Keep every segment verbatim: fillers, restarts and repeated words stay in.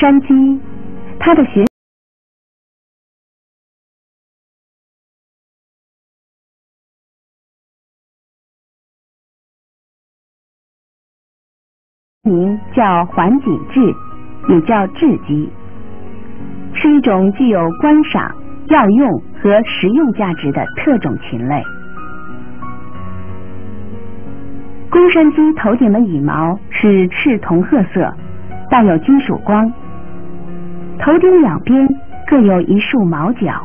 山鸡，它的学名叫环颈雉，也叫雉鸡，是一种具有观赏、药用和食用价值的特种禽类。公山鸡头顶的羽毛是赤铜褐色，带有金属光，头顶两边各有一束毛角，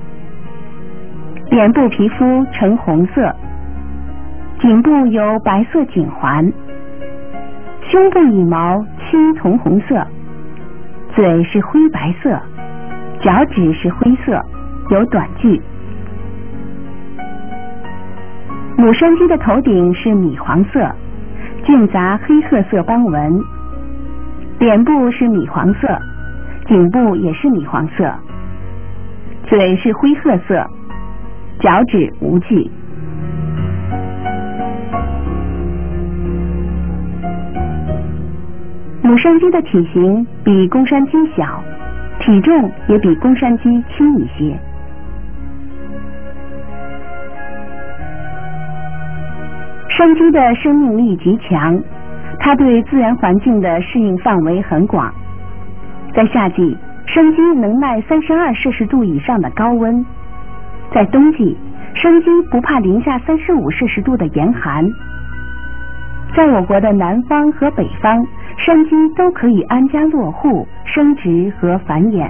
脸部皮肤呈红色，颈部有白色颈环，胸部羽毛青铜红色，嘴是灰白色，脚趾是灰色，有短距。母山鸡的头顶是米黄色，间杂黑褐色斑纹，脸部是米黄色，颈部也是米黄色，嘴是灰褐色，脚趾无距。母山鸡的体型比公山鸡小，体重也比公山鸡轻一些。山鸡的生命力极强，它对自然环境的适应范围很广。在夏季，山鸡能耐三十二摄氏度以上的高温；在冬季，山鸡不怕零下三十五摄氏度的严寒。在我国的南方和北方，山鸡都可以安家落户、生殖和繁衍。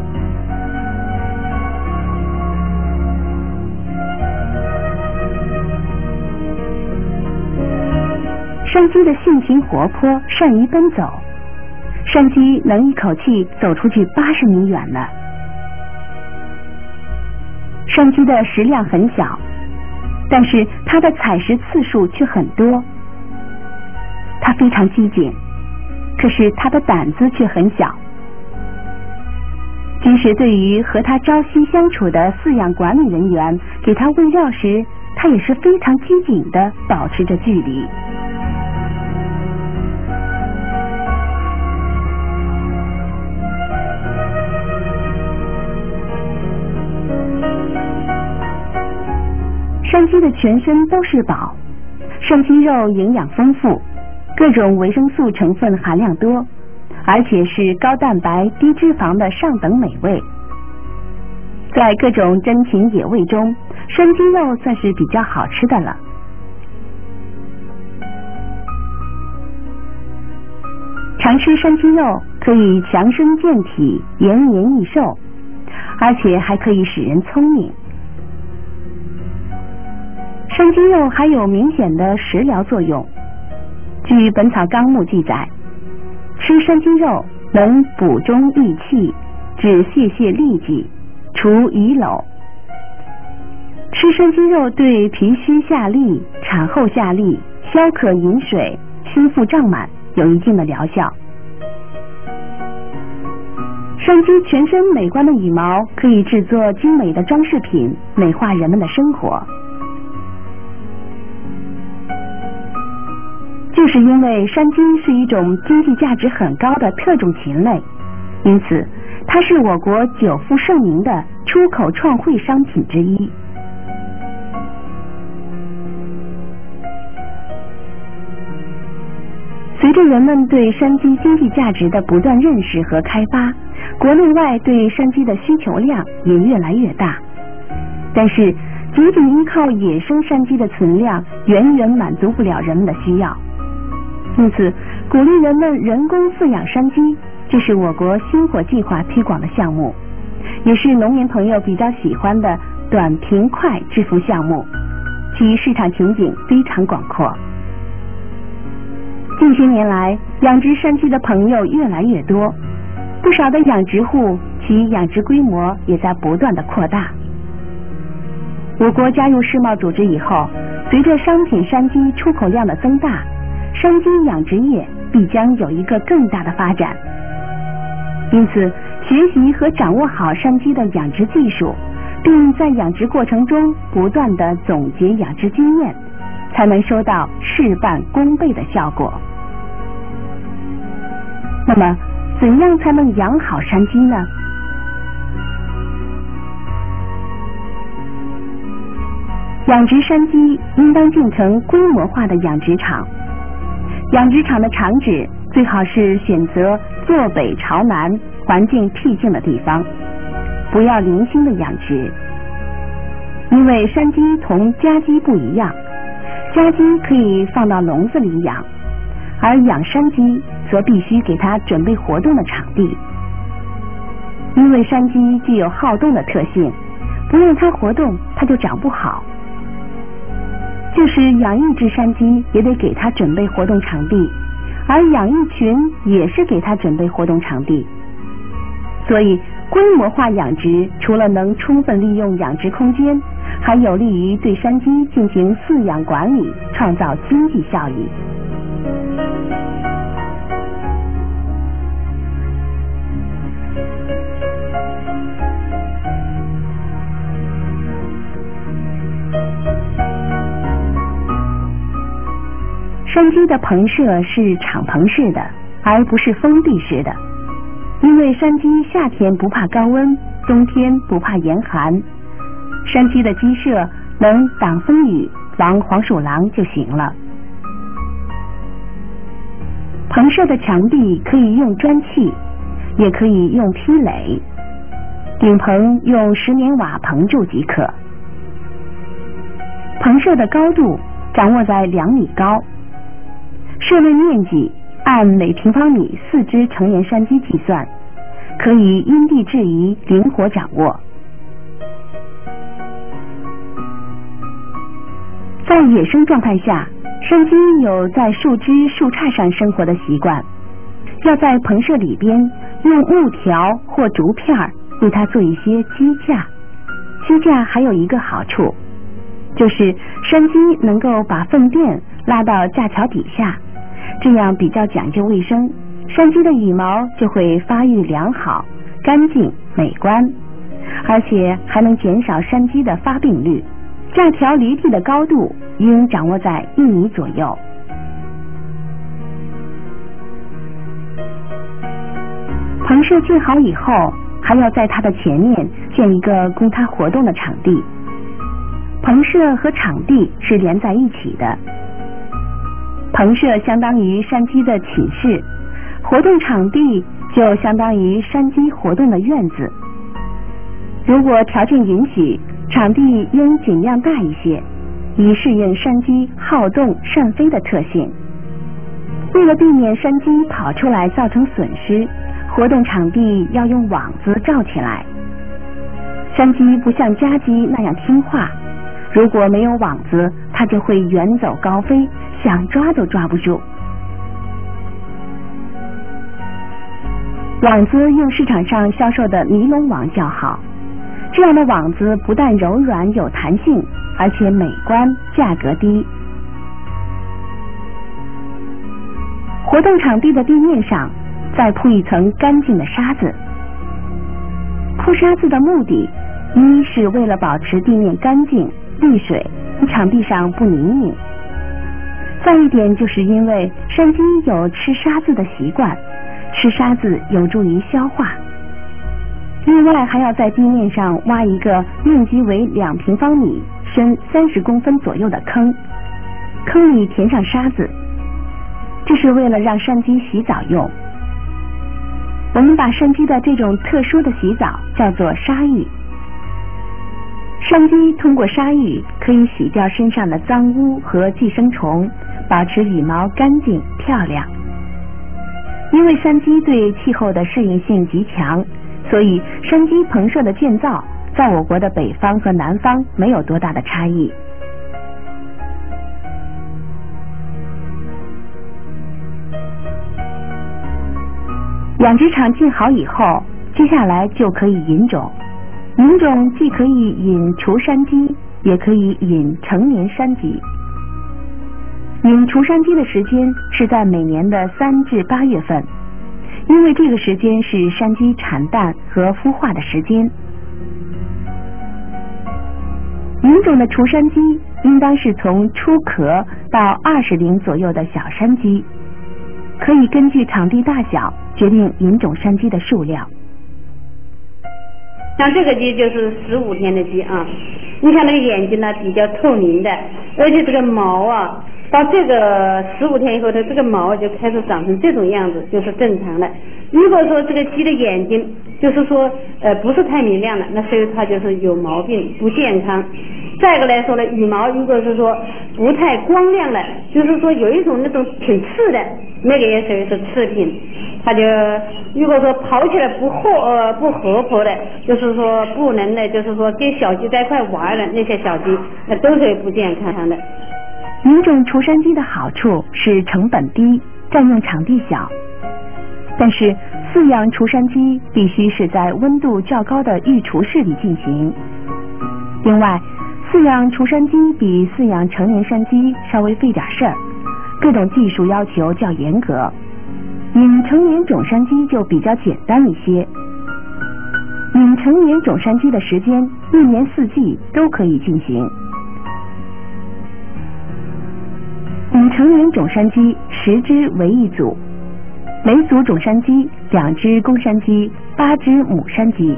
山鸡的性情活泼，善于奔走。山鸡能一口气走出去八十米远呢。山鸡的食量很小，但是它的采食次数却很多。它非常机警，可是它的胆子却很小。即使对于和它朝夕相处的饲养管理人员给它喂料时，它也是非常机警地保持着距离。山鸡的全身都是宝，山鸡肉营养丰富，各种维生素成分含量多，而且是高蛋白低脂肪的上等美味。在各种珍禽野味中，山鸡肉算是比较好吃的了。常吃山鸡肉可以强身健体、延年益寿，而且还可以使人聪明。山鸡肉还有明显的食疗作用。据《本草纲目》记载，吃山鸡肉能补中益气，止泄泻痢疾，除遗瘻。吃山鸡肉对脾虚下痢、产后下痢、消渴饮水、心腹胀满有一定的疗效。山鸡全身美观的羽毛可以制作精美的装饰品，美化人们的生活。就是因为山鸡是一种经济价值很高的特种禽类，因此它是我国久负盛名的出口创汇商品之一。随着人们对山鸡经济价值的不断认识和开发，国内外对山鸡的需求量也越来越大。但是仅仅依靠野生山鸡的存量远远满足不了人们的需要。因此，鼓励人们人工饲养山鸡，这是我国星火计划推广的项目，也是农民朋友比较喜欢的短平快致富项目，其市场前景非常广阔。近些年来，养殖山鸡的朋友越来越多，不少的养殖户其养殖规模也在不断的扩大。我国加入世贸组织以后，随着商品山鸡出口量的增大，山鸡养殖业必将有一个更大的发展。因此，学习和掌握好山鸡的养殖技术，并在养殖过程中不断的总结养殖经验，才能收到事半功倍的效果。那么， 怎样才能养好山鸡呢？养殖山鸡应当建成规模化的养殖场，养殖场的场址最好是选择坐北朝南、环境僻静的地方，不要零星的养殖。因为山鸡同家鸡不一样，家鸡可以放到笼子里养，而养山鸡则必须给它准备活动的场地。因为山鸡具有好动的特性，不让它活动，它就长不好。就是养一只山鸡也得给它准备活动场地，而养一群也是给它准备活动场地。所以规模化养殖除了能充分利用养殖空间，还有利于对山鸡进行饲养管理，创造经济效益。山鸡的棚舍是敞篷式的，而不是封闭式的。因为山鸡夏天不怕高温，冬天不怕严寒，山鸡的鸡舍能挡风雨、防黄鼠狼就行了。棚舍的墙壁可以用砖砌，也可以用坯垒，顶棚用石棉瓦棚筑即可。棚舍的高度掌握在两米高。舍内面积按每平方米四只成年山鸡计算，可以因地制宜灵活掌握。在野生状态下，山鸡有在树枝树杈上生活的习惯，要在棚舍里边用木条或竹片为它做一些鸡架。鸡架还有一个好处，就是山鸡能够把粪便拉到架桥底下，这样比较讲究卫生，山鸡的羽毛就会发育良好、干净、美观，而且还能减少山鸡的发病率。架条离地的高度应掌握在一米左右。棚舍建好以后，还要在它的前面建一个供它活动的场地。棚舍和场地是连在一起的。棚舍相当于山鸡的寝室，活动场地就相当于山鸡活动的院子。如果条件允许，场地应尽量大一些，以适应山鸡好动善飞的特性。为了避免山鸡跑出来造成损失，活动场地要用网子罩起来。山鸡不像家鸡那样听话，如果没有网子，它就会远走高飞，想抓都抓不住。网子用市场上销售的尼龙网较好，这样的网子不但柔软有弹性，而且美观，价格低。活动场地的地面上再铺一层干净的沙子。铺沙子的目的，一是为了保持地面干净沥水，场地上不泥泞。再一点就是因为山鸡有吃沙子的习惯，吃沙子有助于消化。另外还要在地面上挖一个面积为两平方米、深三十公分左右的坑，坑里填上沙子，这是为了让山鸡洗澡用。我们把山鸡的这种特殊的洗澡叫做沙浴。山鸡通过沙浴可以洗掉身上的脏污和寄生虫，保持羽毛干净漂亮。因为山鸡对气候的适应性极强，所以山鸡棚舍的建造在我国的北方和南方没有多大的差异。养殖场建好以后，接下来就可以引种。引种既可以引雏山鸡，也可以引成年山鸡。引雏山鸡的时间是在每年的三至八月份，因为这个时间是山鸡产蛋和孵化的时间。引种的雏山鸡应当是从出壳到二十龄左右的小山鸡，可以根据场地大小决定引种山鸡的数量。 像这个鸡就是十五天的鸡啊，你看那个眼睛呢比较透明的，而且这个毛啊，到这个十五天以后，它这个毛就开始长成这种样子，就是正常的。如果说这个鸡的眼睛就是说呃不是太明亮的，那所以它就是有毛病，不健康。再一个来说呢，羽毛如果是说不太光亮的，就是说有一种那种挺刺的，那个也属于是次品。它就如果说跑起来不活呃不活泼的，就是说不能的，就是说跟小鸡在一块玩的那些小鸡，那都是不健康的。 引种雏山鸡的好处是成本低，占用场地小。但是饲养雏山鸡必须是在温度较高的育雏室里进行。另外，饲养雏山鸡比饲养成年山鸡稍微费点事儿，各种技术要求较严格。引成年种山鸡就比较简单一些。引成年种山鸡的时间一年四季都可以进行。引成年种山鸡十只为一组，每组种山鸡两只公山鸡，八只母山鸡。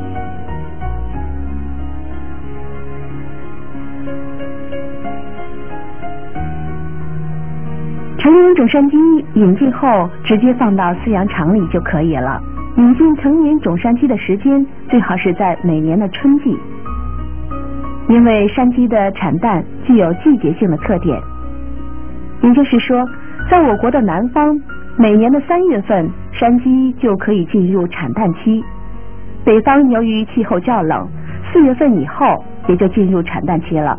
成年种山鸡引进后直接放到饲养场里就可以了。引进成年种山鸡的时间最好是在每年的春季，因为山鸡的产蛋具有季节性的特点。也就是说，在我国的南方，每年的三月份山鸡就可以进入产蛋期，北方由于气候较冷，四月份以后也就进入产蛋期了。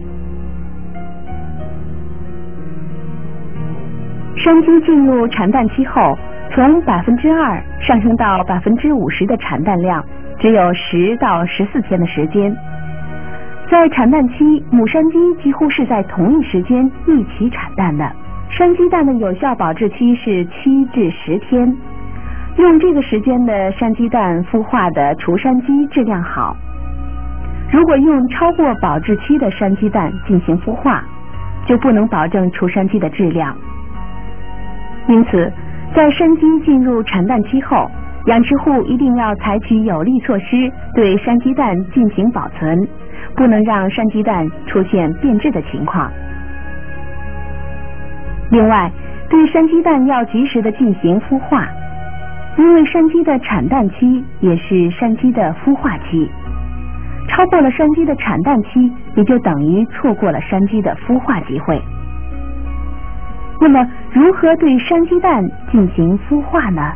山鸡进入产蛋期后，从百分之二上升到百分之五十的产蛋量，只有十到十四天的时间。在产蛋期，母山鸡几乎是在同一时间一起产蛋的。山鸡蛋的有效保质期是七至十天，用这个时间的山鸡蛋孵化的雏山鸡质量好。如果用超过保质期的山鸡蛋进行孵化，就不能保证雏山鸡的质量。因此，在山鸡进入产蛋期后，养殖户一定要采取有力措施对山鸡蛋进行保存，不能让山鸡蛋出现变质的情况。另外，对山鸡蛋要及时的进行孵化，因为山鸡的产蛋期也是山鸡的孵化期，超过了山鸡的产蛋期，也就等于错过了山鸡的孵化机会。那么，如何对山鸡蛋进行孵化呢？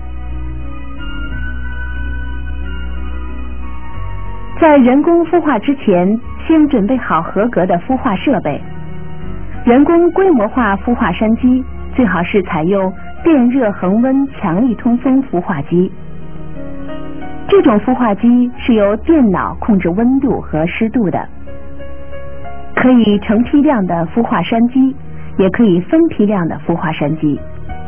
在人工孵化之前，先准备好合格的孵化设备。人工规模化孵化山鸡，最好是采用电热恒温强力通风孵化机。这种孵化机是由电脑控制温度和湿度的，可以成批量的孵化山鸡，也可以分批量的孵化山鸡。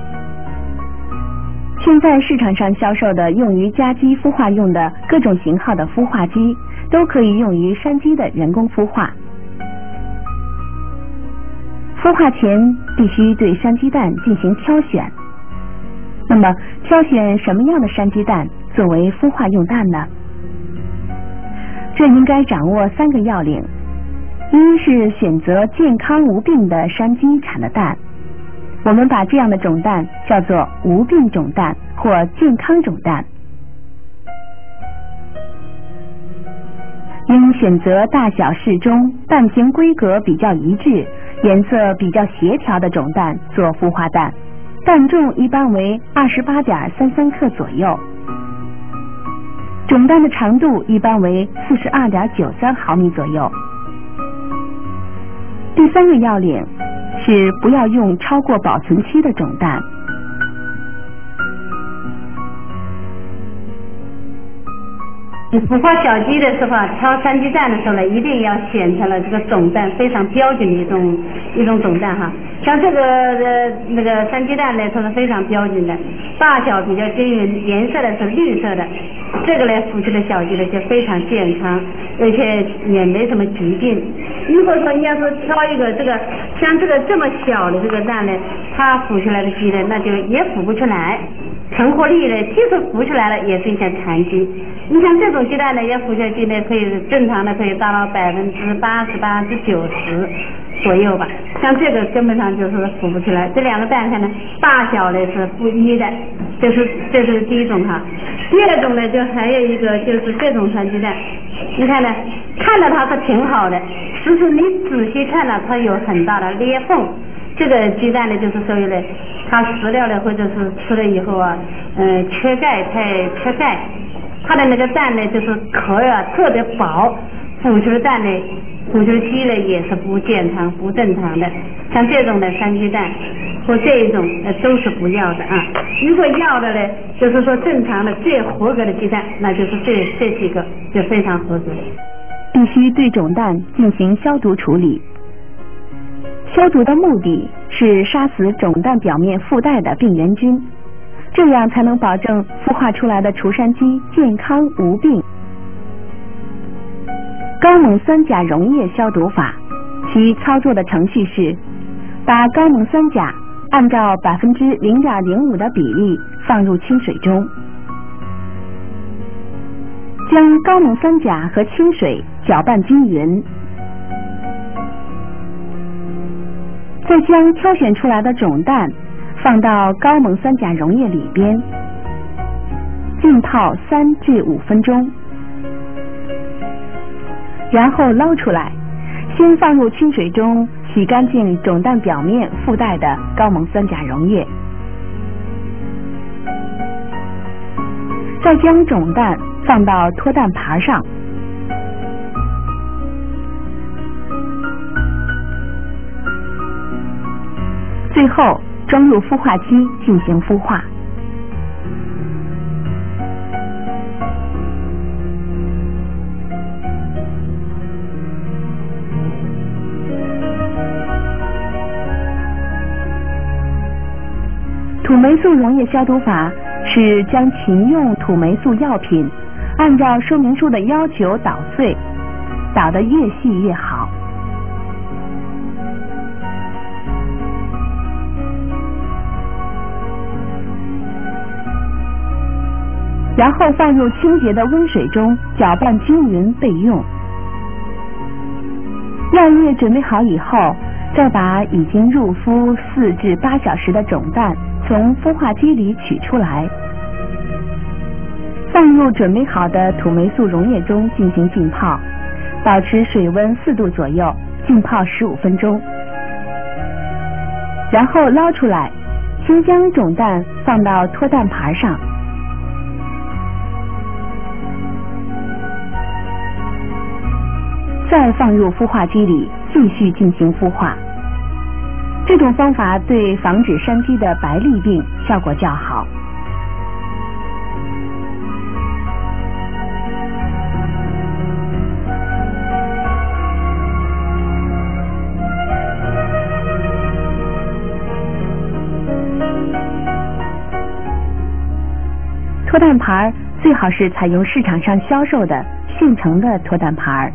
现在市场上销售的用于家鸡孵化用的各种型号的孵化机，都可以用于山鸡的人工孵化。孵化前必须对山鸡蛋进行挑选。那么，挑选什么样的山鸡蛋作为孵化用蛋呢？这应该掌握三个要领：一是选择健康无病的山鸡产的蛋，我们把这样的种蛋叫做无病种蛋或健康种蛋。应选择大小适中、蛋形规格比较一致、颜色比较协调的种蛋做孵化蛋，蛋重一般为二十八点三三克左右，种蛋的长度一般为四十二点九三毫米左右。第三个要领是不要用超过保存期的种蛋。 孵化小鸡的时候啊，挑山鸡蛋的时候呢，一定要选择了这个种蛋非常标准的一种一种种蛋哈。像这个呃那个山鸡蛋呢，它是非常标准的，大小比较均匀，颜色呢是绿色的。这个呢孵出的小鸡呢就非常健康，而且也没什么疾病。如果说你要是挑一个这个像这个这么小的这个蛋呢，它孵出来的鸡呢，那就也孵不出来。 成活率呢，即使孵出来了也是一项残疾。你像这种鸡蛋呢，要孵下去呢，可以正常的可以达到百分之八十、八至九十左右吧。像这个根本上就是孵不出来。这两个蛋看呢，大小呢是不一的，这是这是第一种哈。第二种呢，就还有一个就是这种山鸡蛋，你看呢，看着它是挺好的，其实你仔细看呢，它有很大的裂缝。这个鸡蛋呢，就是属于呢，它食料呢，或者是吃了以后啊，嗯、呃，缺钙太缺钙，它的那个蛋呢，就是壳啊特别薄，孵出的蛋呢，孵出的鸡呢也是不健康、不正常的。像这种的山鸡蛋或这一种，呃，都是不要的啊。如果要的呢，就是说正常的最合格的鸡蛋，那就是这这几个就非常合格。 必须对种蛋进行消毒处理。消毒的目的是杀死种蛋表面附带的病原菌，这样才能保证孵化出来的雏山鸡健康无病。高锰酸钾溶液消毒法，其操作的程序是：把高锰酸钾按照百分之零点零五的比例放入清水中，将高锰酸钾和清水搅拌均匀，再将挑选出来的种蛋放到高锰酸钾溶液里边，浸泡三至五分钟，然后捞出来，先放入清水中洗干净种蛋表面附带的高锰酸钾溶液，再将种蛋放到脱蛋盘上，最后装入孵化机进行孵化。土霉素溶液消毒法是将禽用土霉素药品按照说明书的要求捣碎，捣得越细越好。然后放入清洁的温水中搅拌均匀备用。药液准备好以后，再把已经入孵四至八小时的种蛋从孵化机里取出来，放入准备好的土霉素溶液中进行浸泡，保持水温四度左右，浸泡十五分钟。然后捞出来，先将种蛋放到脱蛋盘上，再放入孵化机里继续进行孵化。这种方法对防止山鸡的白痢病效果较好。脱蛋盘最好是采用市场上销售的现成的脱蛋盘。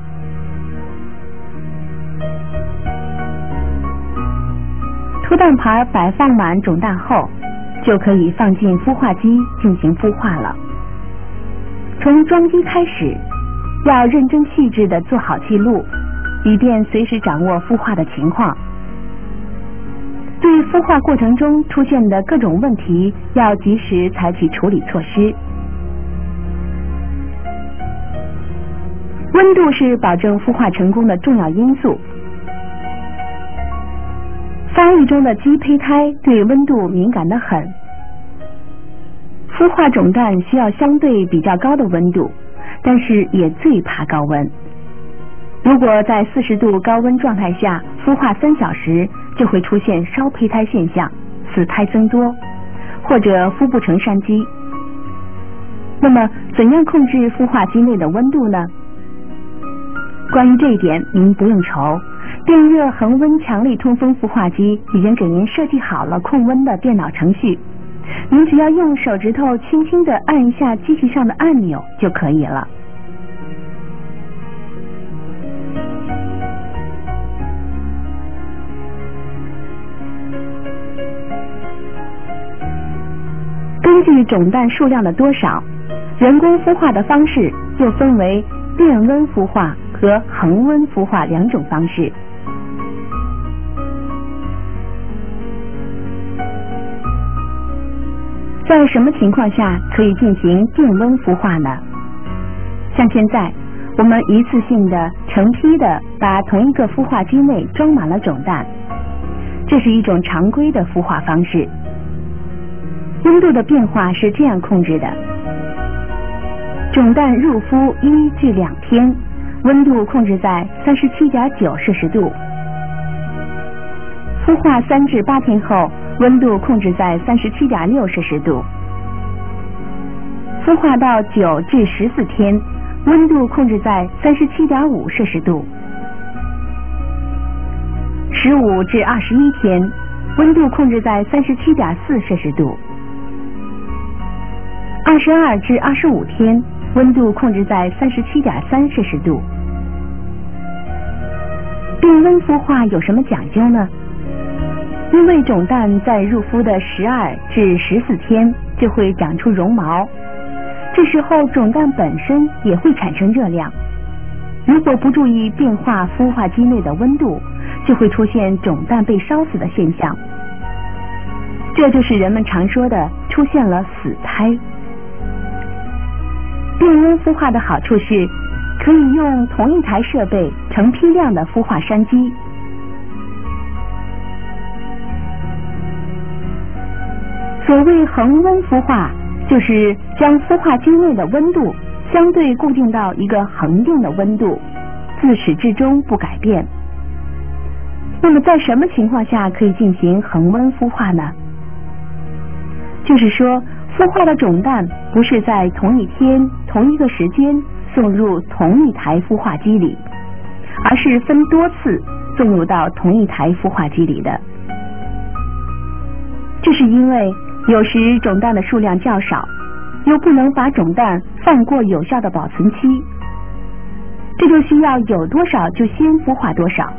脱蛋盘摆放满种蛋后，就可以放进孵化机进行孵化了。从装机开始，要认真细致地做好记录，以便随时掌握孵化的情况。对孵化过程中出现的各种问题，要及时采取处理措施。温度是保证孵化成功的重要因素。发育中的鸡胚胎对温度敏感得很，孵化种蛋需要相对比较高的温度，但是也最怕高温。如果在四十度高温状态下孵化三小时，就会出现烧胚胎现象，死胎增多，或者孵不成山鸡。那么，怎样控制孵化机内的温度呢？关于这一点，您不用愁。电热恒温强力通风孵化机已经给您设计好了控温的电脑程序，您只要用手指头轻轻地按一下机器上的按钮就可以了。根据据种蛋数量的多少，人工孵化的方式又分为变温孵化和恒温孵化两种方式。在什么情况下可以进行变温孵化呢？像现在，我们一次性的成批的把同一个孵化机内装满了种蛋，这是一种常规的孵化方式。温度的变化是这样控制的：种蛋入孵一至两天，温度控制在三十七点九摄氏度；孵化三至八天后，温度控制在三十七点六摄氏度；孵化到九至十四天，温度控制在三十七点五摄氏度；十五至二十一天，温度控制在三十七点四摄氏度；二十二至二十五天，温度控制在三十七点三摄氏度。变温孵化有什么讲究呢？因为种蛋在入孵的十二至十四天就会长出绒毛，这时候种蛋本身也会产生热量。如果不注意变化孵化机内的温度，就会出现种蛋被烧死的现象。这就是人们常说的出现了死胎。变温孵化的好处是，可以用同一台设备成批量的孵化山鸡。所谓恒温孵化，就是将孵化机内的温度相对固定到一个恒定的温度，自始至终不改变。那么在什么情况下可以进行恒温孵化呢？就是说，孵化的种蛋不是在同一天同一个时间送入同一台孵化机里，而是分多次送入到同一台孵化机里的。这是因为有时种蛋的数量较少，又不能把种蛋放过有效的保存期，这就需要有多少就先孵化多少。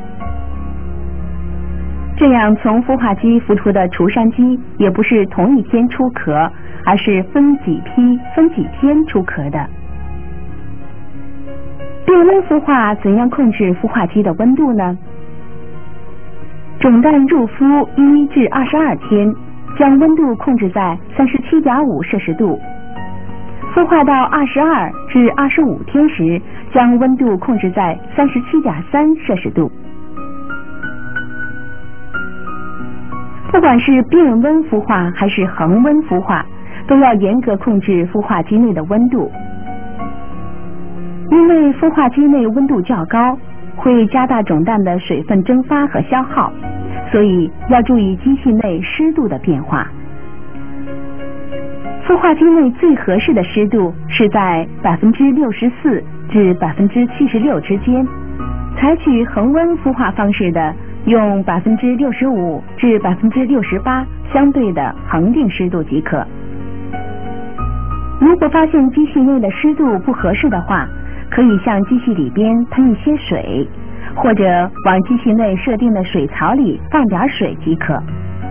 这样从孵化机孵出的雏山鸡也不是同一天出壳，而是分几批分几天出壳的。变温孵化怎样控制孵化机的温度呢？种蛋入孵一至二十二天，将温度控制在三十七点五摄氏度；孵化到二十二至二十五天时，将温度控制在三十七点三摄氏度。不管是变温孵化还是恒温孵化，都要严格控制孵化机内的温度。因为孵化机内温度较高，会加大种蛋的水分蒸发和消耗，所以要注意机器内湿度的变化。孵化机内最合适的湿度是在百分之六十四至百分之七十六之间，采取恒温孵化方式的，用百分之六十五至百分之六十八相对的恒定湿度即可。如果发现机器内的湿度不合适的话，可以向机器里边喷一些水，或者往机器内设定的水槽里放点水即可。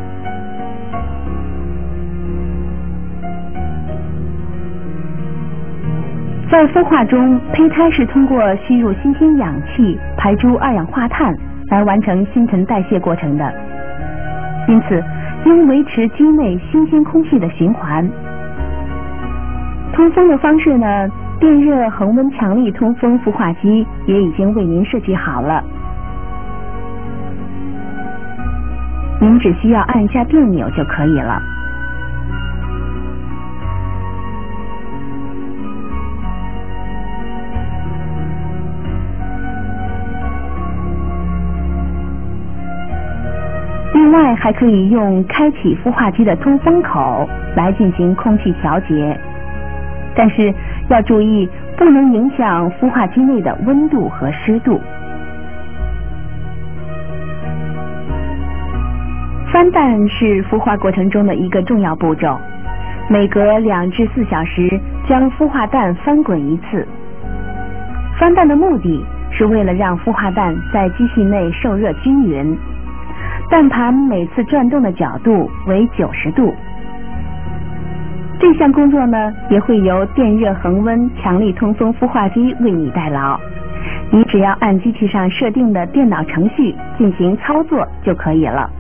在孵化中，胚胎是通过吸入新鲜氧气，排出二氧化碳来完成新陈代谢过程的，因此应维持机内新鲜空气的循环。通风的方式呢，电热恒温强力通风孵化机也已经为您设计好了，您只需要按一下电钮就可以了。另外还可以用开启孵化机的通风口来进行空气调节，但是要注意不能影响孵化机内的温度和湿度。翻蛋是孵化过程中的一个重要步骤，每隔两至四小时将孵化蛋翻滚一次。翻蛋的目的是为了让孵化蛋在机器内受热均匀，蛋盘每次转动的角度为九十度。这这项工作呢，也会由电热恒温强力通风孵化机为你代劳。你只要按机器上设定的电脑程序进行操作就可以了。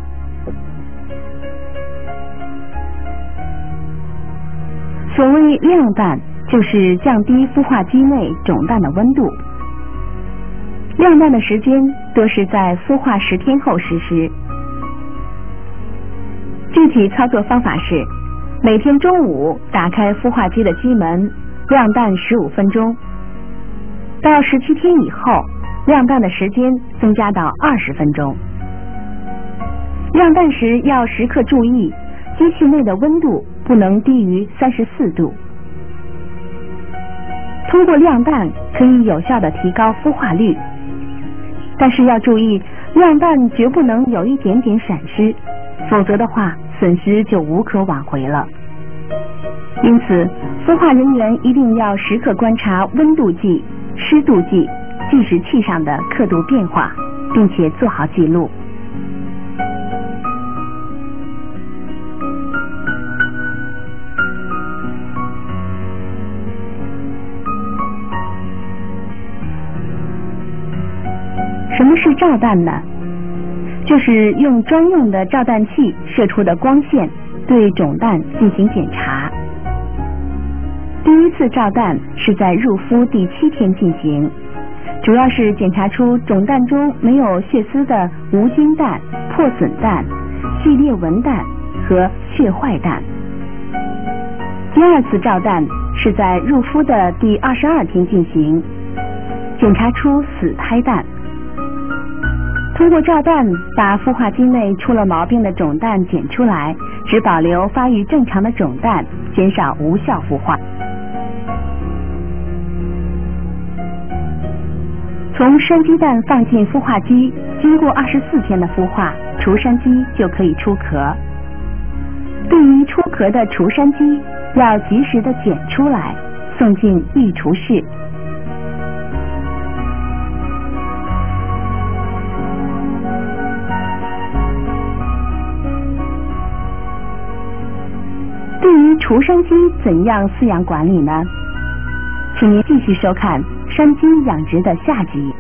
所谓晾蛋，就是降低孵化机内种蛋的温度。晾蛋的时间多是在孵化十天后实施。具体操作方法是，每天中午打开孵化机的机门，晾蛋十五分钟。到十七天以后，晾蛋的时间增加到二十分钟。晾蛋时要时刻注意，机器内的温度不能低于三十四度。通过晾蛋可以有效的提高孵化率，但是要注意，晾蛋绝不能有一点点闪失，否则的话损失就无可挽回了。因此，孵化人员一定要时刻观察温度计、湿度计、计时器上的刻度变化，并且做好记录。什么是照蛋呢？就是用专用的照蛋器射出的光线对种蛋进行检查。第一次照蛋是在入孵第七天进行，主要是检查出种蛋中没有血丝的无筋蛋、破损蛋、细裂纹蛋和血坏蛋。第二次照蛋是在入孵的第二十二天进行，检查出死胎蛋。通过照蛋把孵化机内出了毛病的种蛋检出来，只保留发育正常的种蛋，减少无效孵化。从山鸡蛋放进孵化机，经过二十四天的孵化，雏山鸡就可以出壳。对于出壳的雏山鸡，要及时的捡出来，送进育雏室。对于雏山鸡怎样饲养管理呢？请您继续收看山鸡养殖的下集。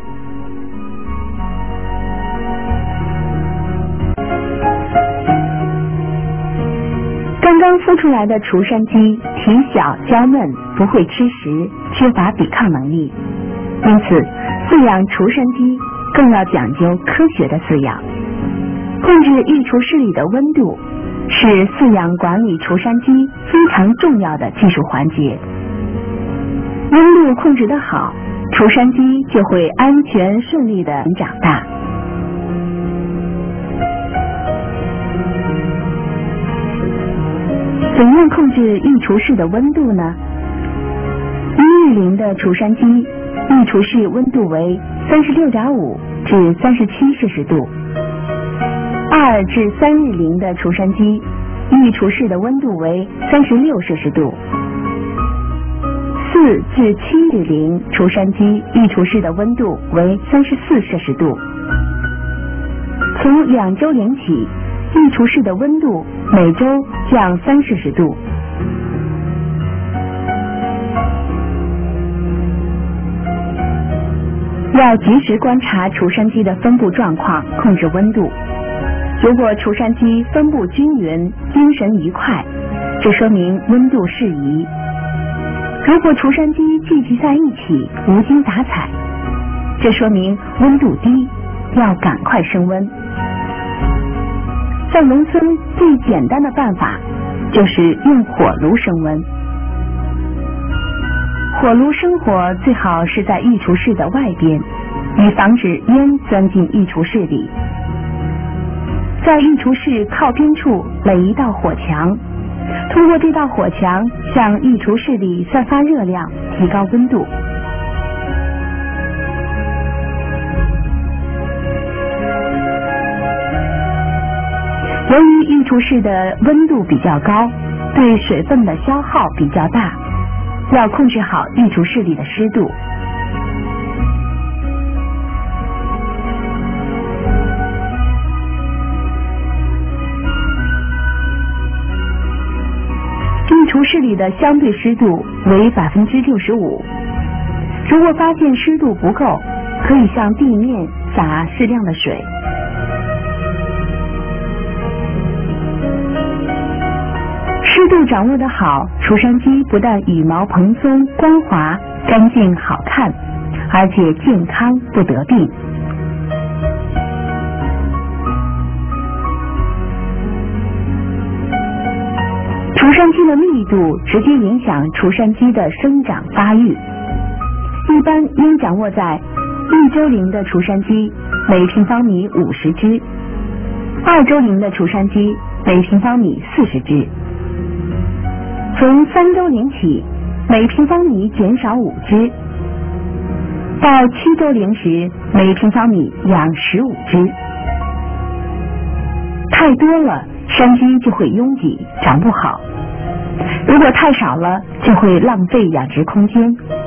刚刚孵出来的雏山鸡体小娇嫩，不会吃食，缺乏抵抗能力，因此饲养雏山鸡更要讲究科学的饲养。控制育雏室里的温度是饲养管理雏山鸡非常重要的技术环节。温度控制得好，雏山鸡就会安全顺利地长大。怎样控制育雏室的温度呢？一日龄的雏山鸡，育雏室温度为三十六点五至三十七摄氏度。二至三日龄的雏山鸡，育雏室的温度为三十六摄氏度。四至七日龄雏山鸡，育雏室的温度为三十四摄氏度。从两周龄起，育雏室的温度每周降三摄氏度。要及时观察雏山鸡的分布状况，控制温度。如果雏山鸡分布均匀，精神愉快，这说明温度适宜。如果雏山鸡聚集在一起，无精打采，这说明温度低，要赶快升温。在农村最简单的办法就是用火炉升温。火炉生火最好是在育雏室的外边，以防止烟钻进育雏室里。在育雏室靠边处垒一道火墙，通过这道火墙向育雏室里散发热量，提高温度。由于育雏室的温度比较高，对水分的消耗比较大，要控制好育雏室里的湿度。育雏室里里的相对湿度为百分之六十五。如果发现湿度不够，可以向地面洒适量的水。湿度掌握得好，除山鸡不但羽毛蓬松、光滑、干净好看，而且健康不得病。除山鸡的密度直接影响除山鸡的生长发育，一般应掌握在一周龄的除山鸡每平方米五十只，二周龄的除山鸡每平方米四十只。从三周龄起，每平方米减少五只，到七周龄时，每平方米养十五只。太多了，山鸡就会拥挤，长不好；如果太少了，就会浪费养殖空间。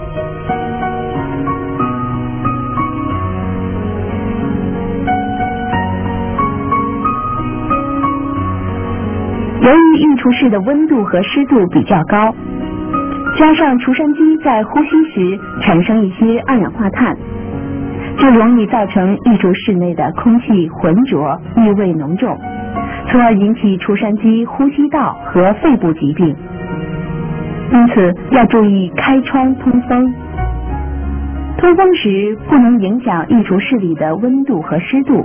由于育雏室的温度和湿度比较高，加上除山鸡在呼吸时产生一些二氧化碳，就容易造成育雏室内的空气浑浊、异味浓重，从而引起除山鸡呼吸道和肺部疾病。因此要注意开窗通风。通风时不能影响育雏室里的温度和湿度。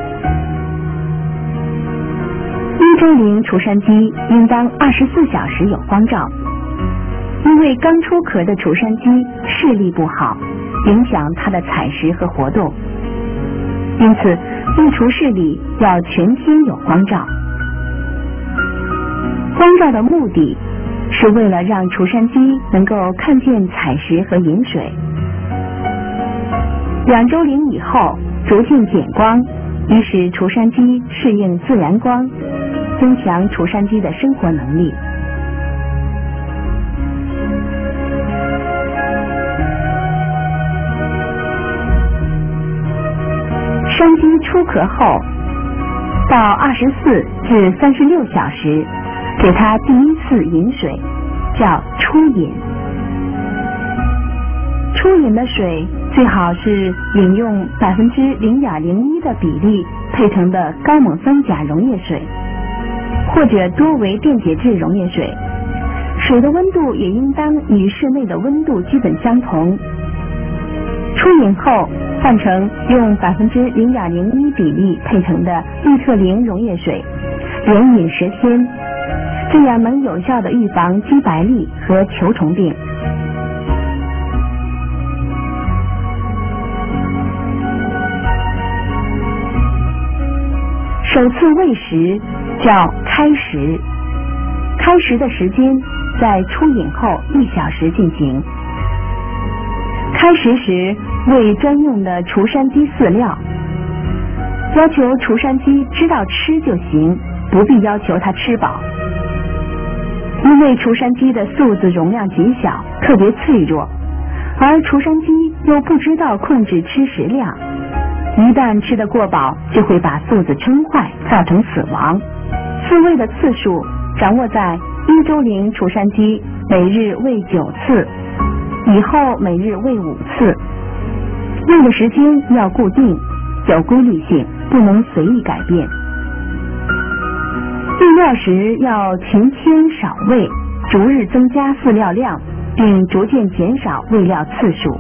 一周龄除山鸡应当二十四小时有光照，因为刚出壳的除山鸡视力不好，影响它的采食和活动，因此育雏室里要全天有光照。光照的目的是为了让除山鸡能够看见采食和饮水。两周龄以后逐渐减光，以使除山鸡适应自然光，增强除山鸡的生活能力。山鸡出壳后，到二十四至三十六小时，给它第一次饮水，叫初饮。初饮的水最好是饮用百分之零点零一的比例配成的高锰酸钾溶液水，或者多维电解质溶液水。水的温度也应当与室内的温度基本相同。初饮后换成用百分之零点零一比例配成的利特灵溶液水，连饮十天，这样能有效的预防鸡白痢和球虫病。首次喂食叫开食，开食的时间在初饮后一小时进行。开食时喂专用的除山鸡饲料，要求除山鸡知道吃就行，不必要求它吃饱。因为除山鸡的宿子容量极小，特别脆弱，而除山鸡又不知道控制吃食量，一旦吃得过饱，就会把宿子撑坏，造成死亡。饲喂的次数掌握在一周龄除山鸡每日喂九次，以后每日喂五次，喂的时间要固定，有规律性，不能随意改变。喂料时要勤添少喂，逐日增加饲料量，并逐渐减少喂料次数。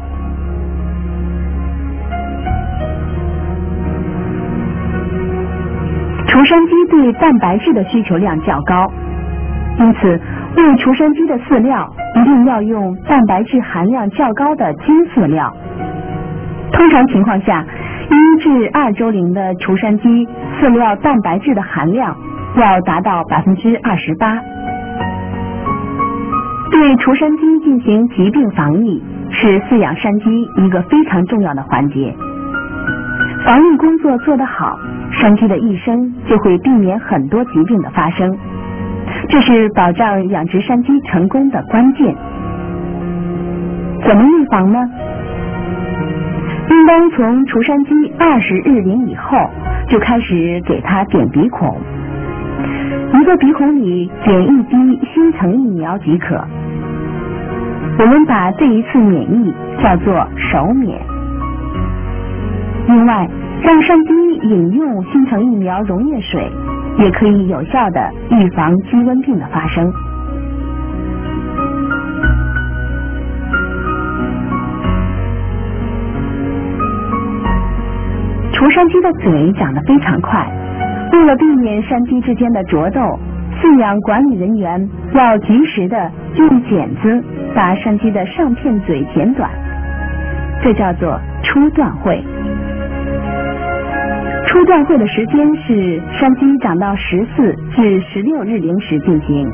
除山鸡对蛋白质的需求量较高，因此喂除山鸡的饲料一定要用蛋白质含量较高的精饲料。通常情况下，一至二周龄的除山鸡饲料蛋白质的含量要达到百分之二十八。对除山鸡进行疾病防疫是饲养山鸡一个非常重要的环节。防疫工作做得好，山鸡的一生就会避免很多疾病的发生，这是保障养殖山鸡成功的关键。怎么预防呢？应当从除山鸡二十日龄以后就开始给它点鼻孔。一一个鼻孔里点一滴新层疫苗即可。我们把这一次免疫叫做首免。另外，让山鸡饮用新层疫苗溶液水，也可以有效的预防鸡瘟病的发生。雏山鸡的嘴长得非常快，为了避免山鸡之间的啄斗，饲养管理人员要及时的用剪子把山鸡的上片嘴剪短，这叫做初断会。初断会的时间是山鸡长到十四至十六日龄时进行。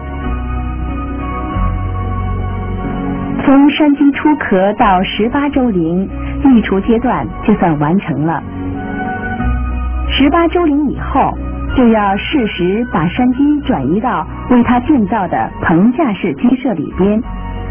从山鸡出壳到十八周龄，育雏阶段就算完成了。十八周龄以后，就要适时把山鸡转移到为它建造的棚架式鸡舍里边。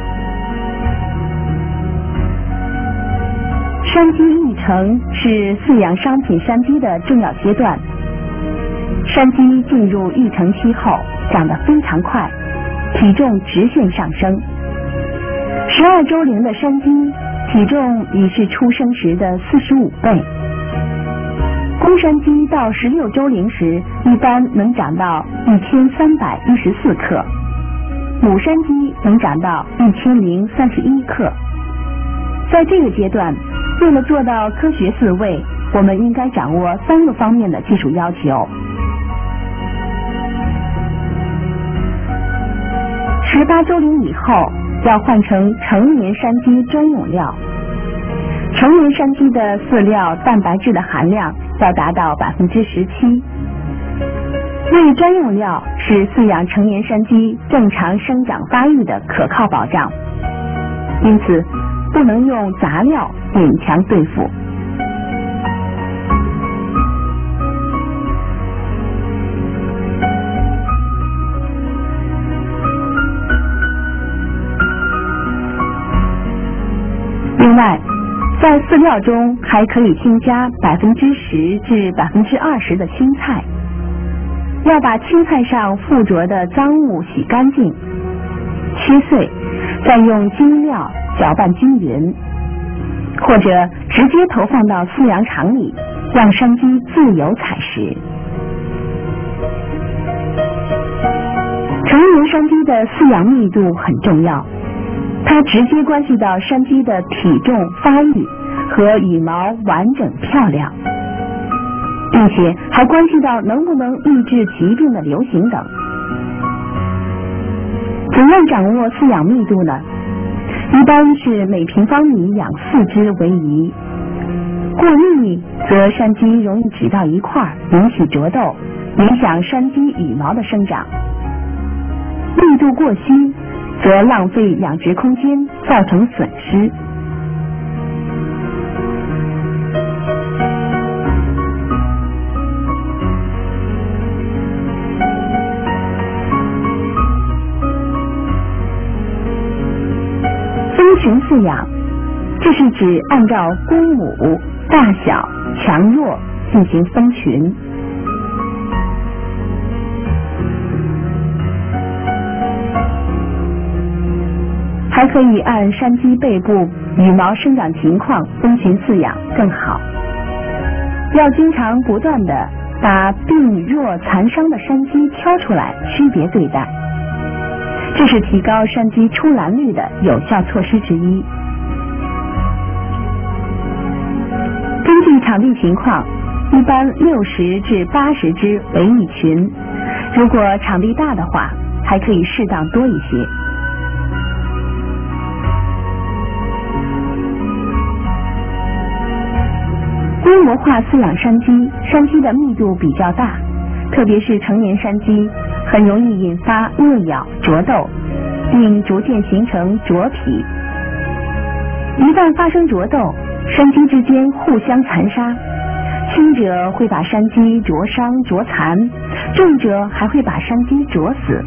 山鸡育成是饲养商品山鸡的重要阶段。山鸡进入育成期后，长得非常快，体重直线上升。十二周龄的山鸡体重已是出生时的四十五倍。公山鸡到十六周龄时，一般能长到一千三百一十四克，母山鸡能长到一千零三十一克。在这个阶段，为了做到科学饲喂，我们应该掌握三个方面的技术要求。十八周龄以后，要换成成年山鸡专用料。成年山鸡的饲料蛋白质的含量要达到百分之十七。为专用料是饲养成年山鸡正常生长发育的可靠保障，因此不能用杂料勉强对付。另外，在饲料中还可以添加百分之十至百分之二十的青菜，要把青菜上附着的脏物洗干净，切碎，再用精料搅拌均匀，或者直接投放到饲养场里，让山鸡自由采食。成年山鸡的饲养密度很重要，它直接关系到山鸡的体重发育和羽毛完整漂亮，并且还关系到能不能抑制疾病的流行等。怎样掌握饲养密度呢？一般是每平方米养四只为宜，过密则山鸡容易挤到一块儿，引起啄斗，影响山鸡羽毛的生长；密度过稀则浪费养殖空间，造成损失。分群饲养，这是指按照公母、大小、强弱进行分群。还可以按山鸡背部羽毛生长情况分群饲养更好。要经常不断的把病弱残伤的山鸡挑出来区别对待，这是提高山鸡出栏率的有效措施之一。根据场地情况，一般六十至八十只为一群，如果场地大的话，还可以适当多一些。规模化饲养山鸡，山鸡的密度比较大，特别是成年山鸡，很容易引发恶咬、啄斗，并逐渐形成啄皮。一旦发生啄斗，山鸡之间互相残杀，轻者会把山鸡啄伤、啄残，重者还会把山鸡啄死。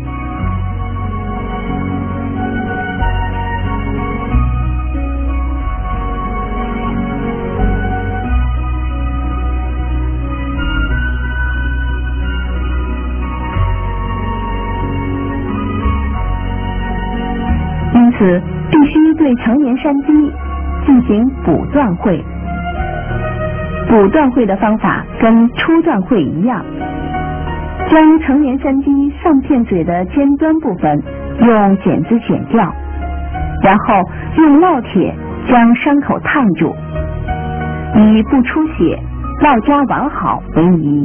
此必须对成年山鸡进行补断会。补断会的方法跟初断会一样，将成年山鸡上片嘴的尖端部分用剪子剪掉，然后用烙铁将伤口烫住，以不出血、烙家完好为宜。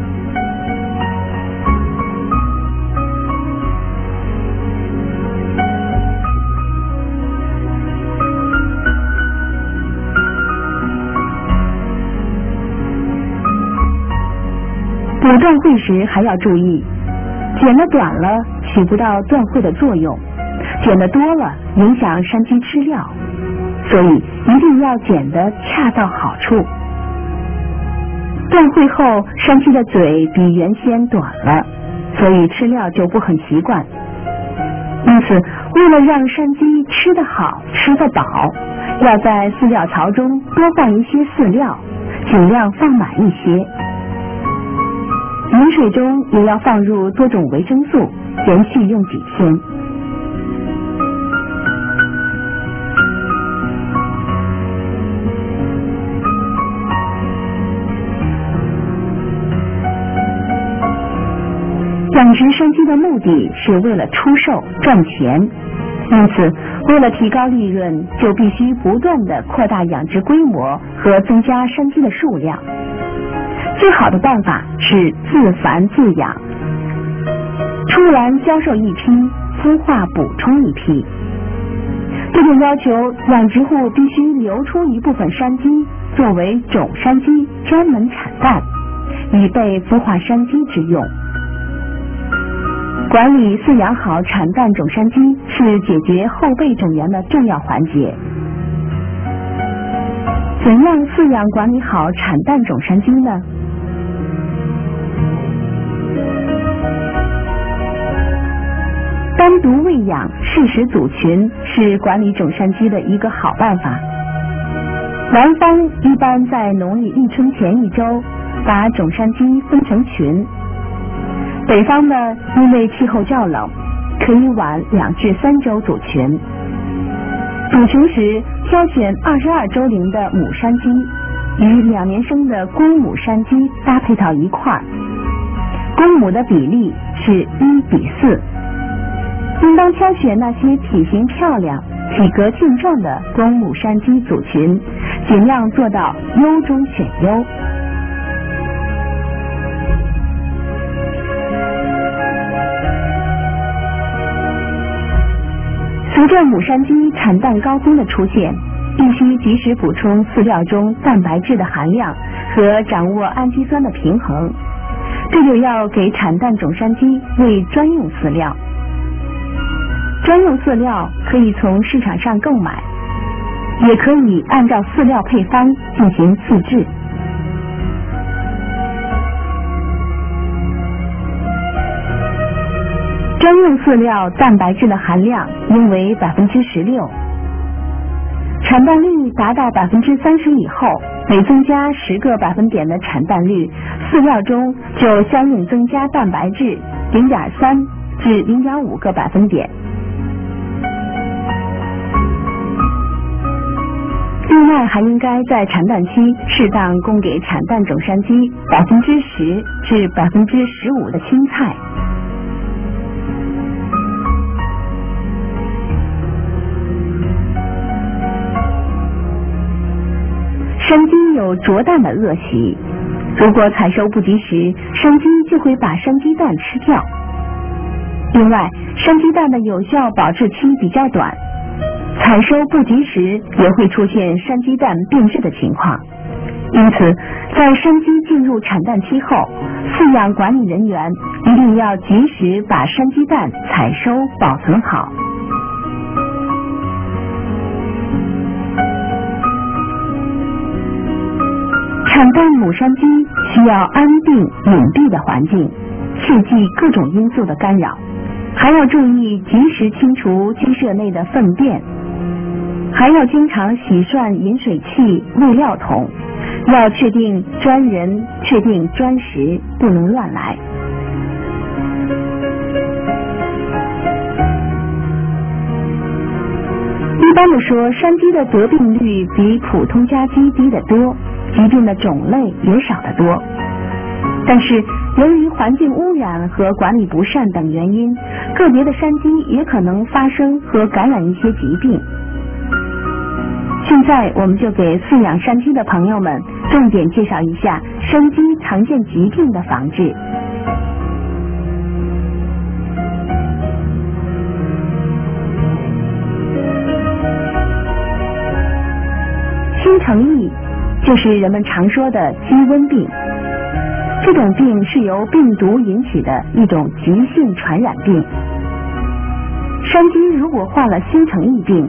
补断会时还要注意，剪得短了起不到断会的作用，剪得多了影响山鸡吃料，所以一定要剪得恰到好处。断会后，山鸡的嘴比原先短了，所以吃料就不很习惯。因此，为了让山鸡吃得好、吃得饱，要在饲料槽中多放一些饲料，尽量放满一些。饮水中也要放入多种维生素，连续用几天。养殖山鸡的目的是为了出售赚钱，因此为了提高利润，就必须不断地扩大养殖规模和增加山鸡的数量。最好的办法是自繁自养，出栏销售一批，孵化补充一批。这就要求养殖户必须留出一部分山鸡作为种山鸡专门产蛋，以备孵化山鸡之用。管理饲养好产蛋种山鸡是解决后备种源的重要环节。怎样饲养管理好产蛋种山鸡呢？单独喂养、适时组群是管理种山鸡的一个好办法。南方一般在农历立春前一周把种山鸡分成群，北方呢，因为气候较冷，可以晚两至三周组群。组群时挑选二十二周龄的母山鸡与两年生的公母山鸡搭配到一块儿，公母的比例是一比四。应当挑选那些体型漂亮、体格健壮的公母山鸡组群，尽量做到优中选优。随着母山鸡产蛋高峰的出现，必须及时补充饲料中蛋白质的含量和掌握氨基酸的平衡，这就要给产蛋种山鸡喂专用饲料。专用饲料可以从市场上购买，也可以按照饲料配方进行自制。专用饲料蛋白质的含量应为百分之十六，产蛋率达到百分之三十以后，每增加十个百分点的产蛋率，饲料中就相应增加蛋白质零点三至零点五个百分点。另外，还应该在产蛋期适当供给产蛋种山鸡百分之十至百分之十五的青菜。山鸡有啄蛋的恶习，如果采收不及时，山鸡就会把山鸡蛋吃掉。另外，山鸡蛋的有效保质期比较短，采收不及时也会出现山鸡蛋变质的情况。因此，在山鸡进入产蛋期后，饲养管理人员一定要及时把山鸡蛋采收保存好。产蛋母山鸡需要安定隐蔽的环境，切忌各种因素的干扰，还要注意及时清除鸡舍内的粪便，还要经常洗涮饮水器、喂料桶，要确定专人、确定专时，不能乱来。 一般的说，山鸡的得病率比普通家鸡低得多，疾病的种类也少得多。但是由于环境污染和管理不善等原因，个别的山鸡也可能发生和感染一些疾病。现在我们就给饲养山鸡的朋友们重点介绍一下山鸡常见疾病的防治。新城疫就是人们常说的鸡瘟病，这种病是由病毒引起的一种急性传染病。山鸡如果患了新城疫病，